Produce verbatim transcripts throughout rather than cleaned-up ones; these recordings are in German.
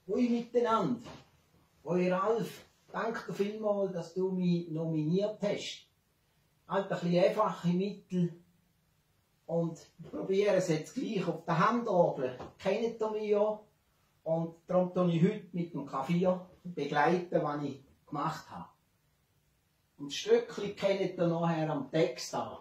Hoi miteinander. Hoi Ralf, danke dir vielmals, dass du mich nominiert hast. Halt ein bisschen einfache Mittel und probiere es jetzt gleich auf der Handorgel. Kennt ihr mich ja? Und darum tue ich heute mit dem Klavier begleiten, was ich gemacht habe. Und das Stückchen kennt ihr nachher am Text an.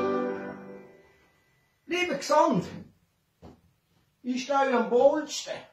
Liebe Gesund, ich stehe am wohlsten.